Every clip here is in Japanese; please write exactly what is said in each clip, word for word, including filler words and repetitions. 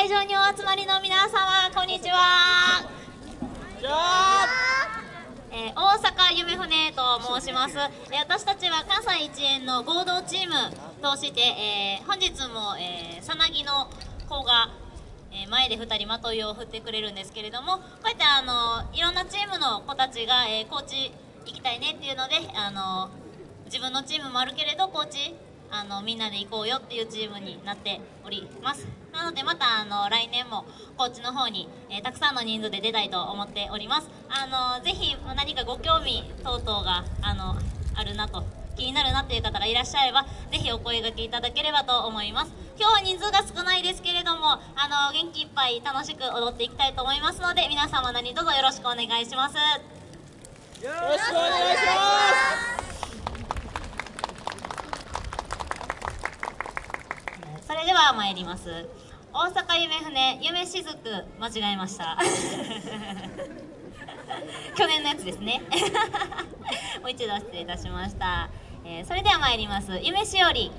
会場にお集まりの皆様、こんにちは。えー、大阪夢船と申します。えー、私たちは関西一円の合同チームとして、えー、本日も、えー、さなぎの子が、えー、前でふたりまといを振ってくれるんですけれども、こうやってあのいろんなチームの子たちが、えー、コーチ行きたいねっていうので、あの自分のチームもあるけれどコーチあのみんなで行こうよっていうチームになっております。なのでまたあの来年もコーチの方に、えー、たくさんの人数で出たいと思っております。あのぜひ何かご興味等々があのあるなと気になるなっていう方がいらっしゃればぜひお声掛けいただければと思います。今日は人数が少ないですけれどもあの元気いっぱい楽しく踊っていきたいと思いますので皆様何卒よろしくお願いします。 よろしくお願いします。 それでは参ります。大阪夢船夢しずく間違えました去年のやつですねもう一度失礼いたしました、えー、それでは参ります。夢しおり。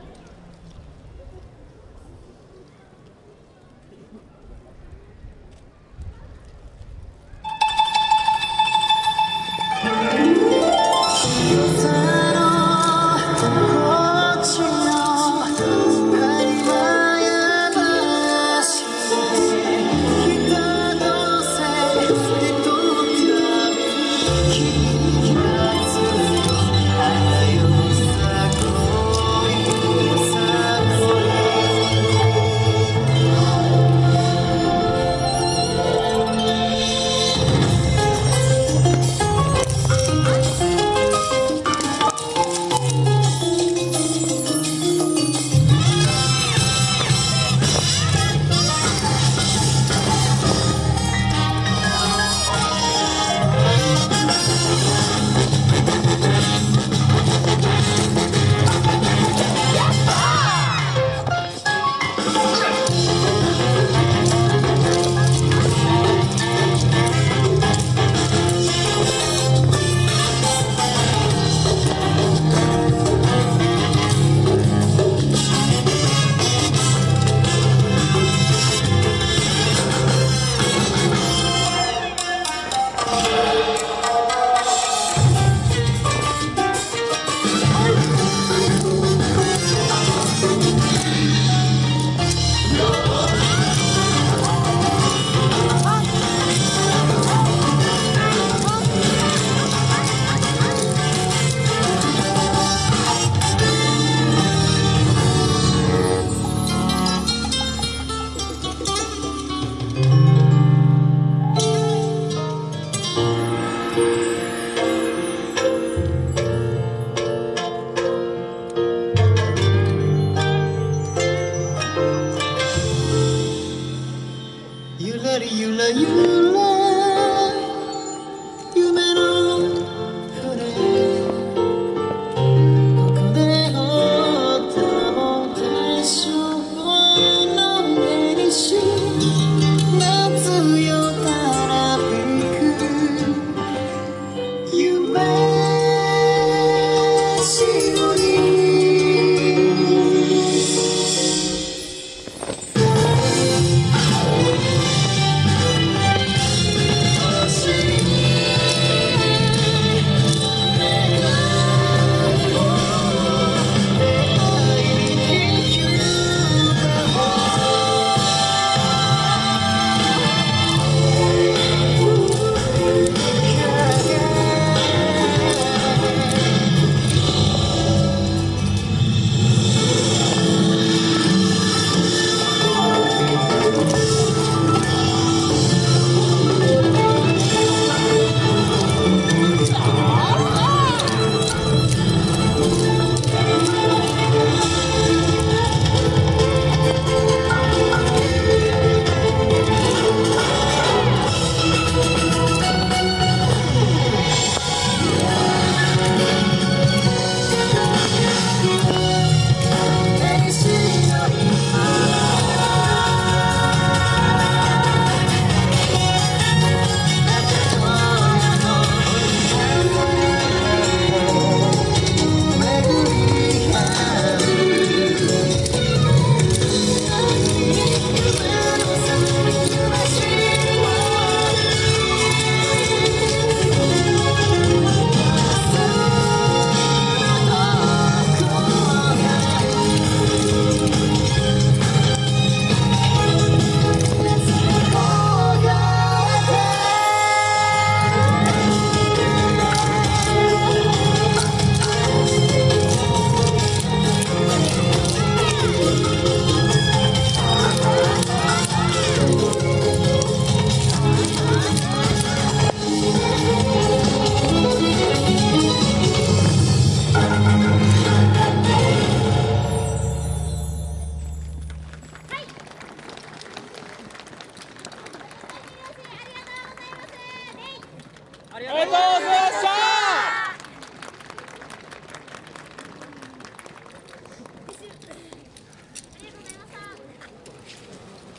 ありがとうございました。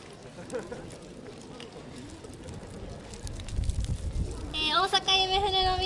えー、大阪夢船の